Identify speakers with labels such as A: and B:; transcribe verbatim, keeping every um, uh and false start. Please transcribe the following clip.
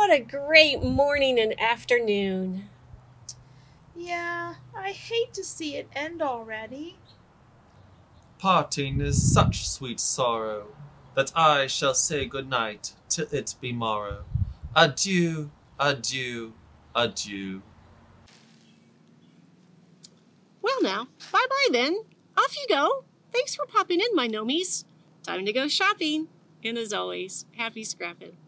A: What a great morning and afternoon.
B: Yeah, I hate to see it end already.
C: Parting is such sweet sorrow, that I shall say good night till it be morrow. Adieu, adieu, adieu.
A: Well now, bye-bye then. Off you go. Thanks for popping in, my Gnomies. Time to go shopping. And as always, happy scrapping.